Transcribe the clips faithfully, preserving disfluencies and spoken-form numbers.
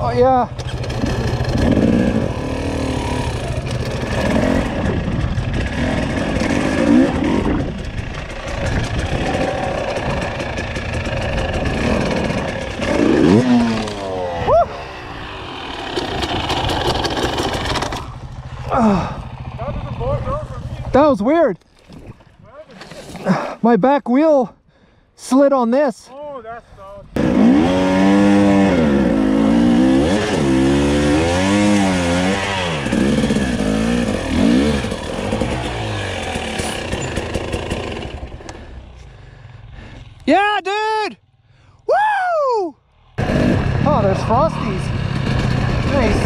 Oh yeah. That was weird. My back wheel slid on this. Oh, that's so. Yeah, dude! Woo! Oh, there's Frosties. Nice.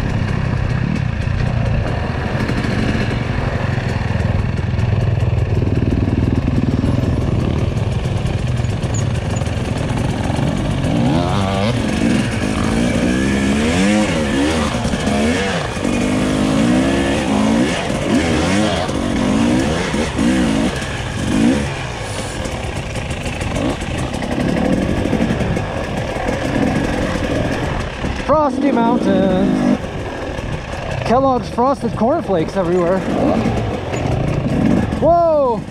Frosty Mountains. Kellogg's Frosted Cornflakes everywhere. Whoa!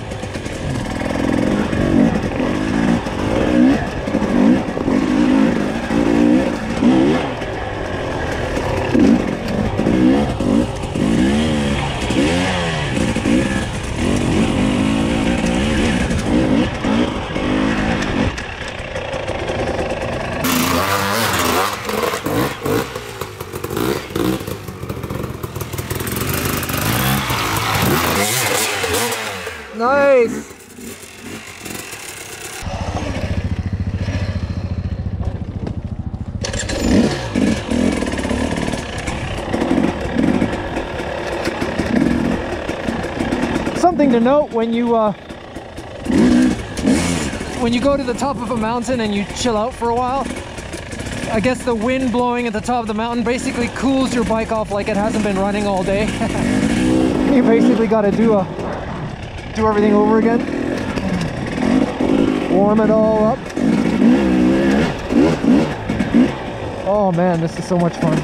Nice! Something to note when you uh, when you go to the top of a mountain and you chill out for a while, I guess the wind blowing at the top of the mountain basically cools your bike off like it hasn't been running all day. You basically got to do a do everything over again, warm it all up. Oh man, this is so much fun.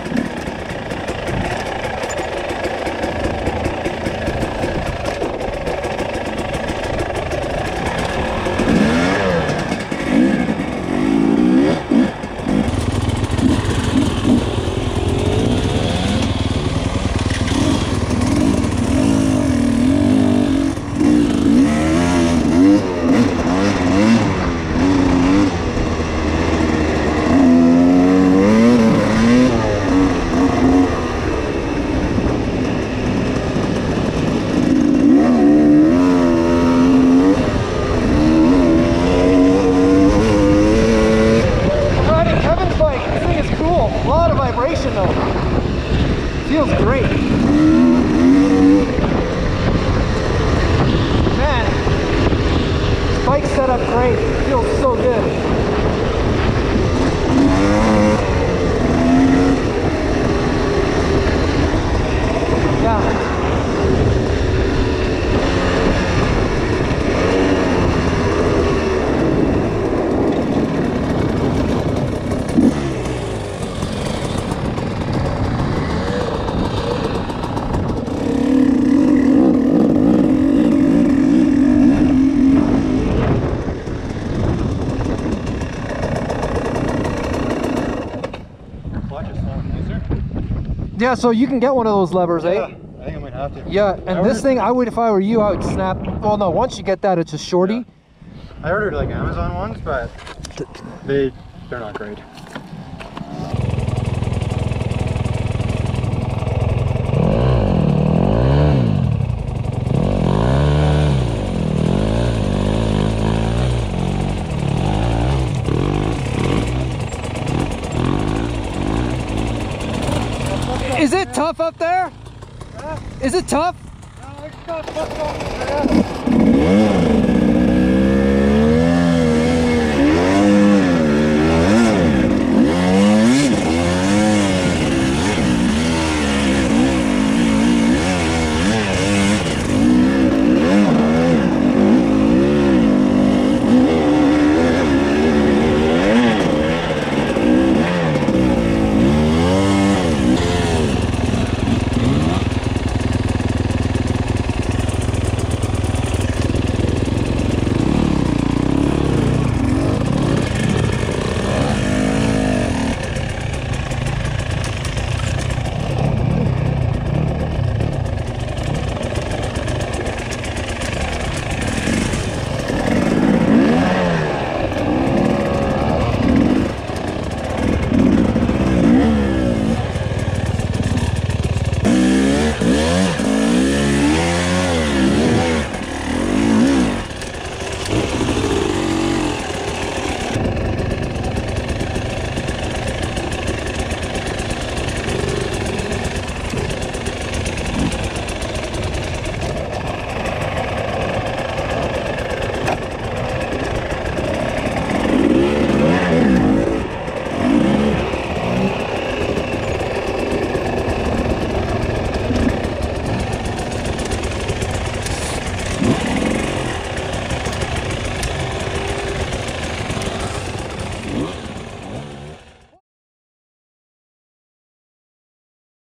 Feels great. Man, this bike set up great. Feels so good. Yeah. Yeah, so you can get one of those levers, yeah, eh? I think I might have to. Yeah, and this thing, I would, if I were you, I would snap. Well, no, once you get that, it's a shorty. Yeah. I ordered like Amazon ones, but they, they're not great. Is it tough up there? Huh? Is it tough? No, it's not tough. Bye.